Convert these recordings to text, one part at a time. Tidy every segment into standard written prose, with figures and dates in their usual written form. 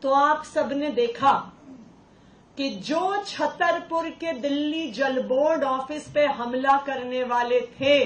तो आप सबने देखा कि जो छतरपुर के दिल्ली जल बोर्ड ऑफिस पे हमला करने वाले थे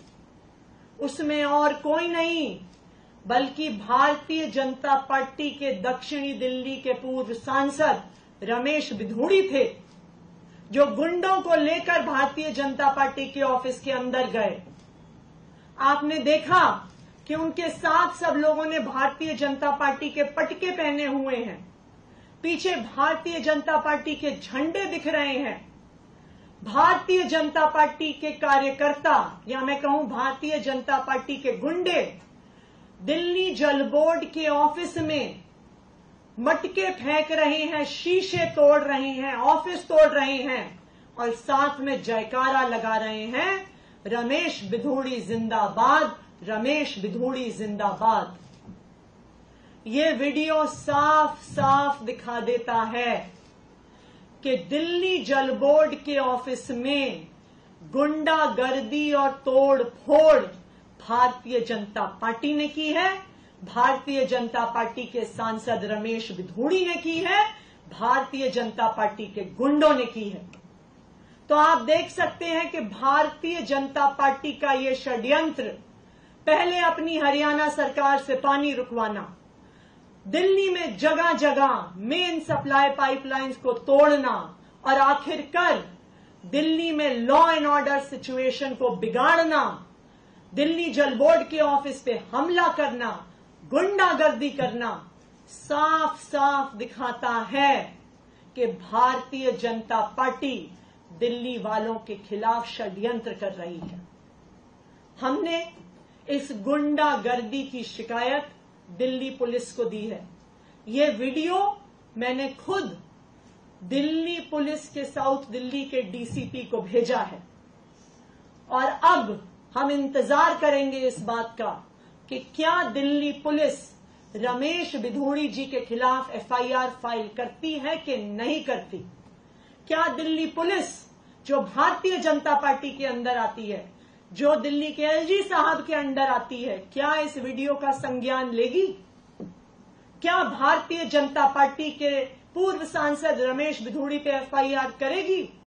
उसमें और कोई नहीं बल्कि भारतीय जनता पार्टी के दक्षिणी दिल्ली के पूर्व सांसद रमेश बिधूड़ी थे, जो गुंडों को लेकर भारतीय जनता पार्टी के ऑफिस के अंदर गए। आपने देखा कि उनके साथ सब लोगों ने भारतीय जनता पार्टी के पटके पहने हुए हैं, पीछे भारतीय जनता पार्टी के झंडे दिख रहे हैं। भारतीय जनता पार्टी के कार्यकर्ता या मैं कहूं भारतीय जनता पार्टी के गुंडे दिल्ली जल बोर्ड के ऑफिस में मटके फेंक रहे हैं, शीशे तोड़ रहे हैं, ऑफिस तोड़ रहे हैं और साथ में जयकारा लगा रहे हैं, रमेश बिधूड़ी जिंदाबाद, रमेश बिधूड़ी जिंदाबाद। ये वीडियो साफ साफ दिखा देता है कि दिल्ली जल बोर्ड के ऑफिस में गुंडागर्दी और तोड़ फोड़ भारतीय जनता पार्टी ने की है, भारतीय जनता पार्टी के सांसद रमेश बिधूड़ी ने की है, भारतीय जनता पार्टी के गुंडों ने की है। तो आप देख सकते हैं कि भारतीय जनता पार्टी का ये षड्यंत्र, पहले अपनी हरियाणा सरकार से पानी रुकवाना, दिल्ली में जगह जगह मेन सप्लाई पाइपलाइंस को तोड़ना और आखिरकार दिल्ली में लॉ एंड ऑर्डर सिचुएशन को बिगाड़ना, दिल्ली जल बोर्ड के ऑफिस पे हमला करना, गुंडागर्दी करना, साफ साफ दिखाता है कि भारतीय जनता पार्टी दिल्ली वालों के खिलाफ षड्यंत्र कर रही है। हमने इस गुंडागर्दी की शिकायत दिल्ली पुलिस को दी है। ये वीडियो मैंने खुद दिल्ली पुलिस के साउथ दिल्ली के डीसीपी को भेजा है और अब हम इंतजार करेंगे इस बात का कि क्या दिल्ली पुलिस रमेश बिधूड़ी जी के खिलाफ एफआईआर फाइल करती है कि नहीं करती। क्या दिल्ली पुलिस जो भारतीय जनता पार्टी के अंदर आती है, जो दिल्ली के एलजी साहब के अंडर आती है, क्या इस वीडियो का संज्ञान लेगी? क्या भारतीय जनता पार्टी के पूर्व सांसद रमेश बिधूड़ी पे एफआईआर करेगी?